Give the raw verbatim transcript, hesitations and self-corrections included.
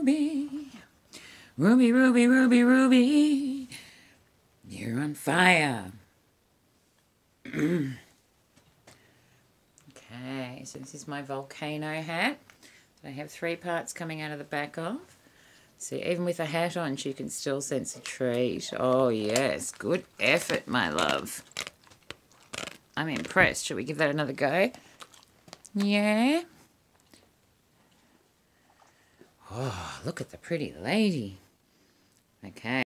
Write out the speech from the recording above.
Ruby. Ruby, Ruby, Ruby, Ruby. You're on fire. Okay, so this is my volcano hat. I have three parts coming out of the back of. See, even with a hat on, she can still sense a treat. Oh, yes. Good effort, my love. I'm impressed. Should we give that another go? Yeah. Oh, look at the pretty lady. Okay.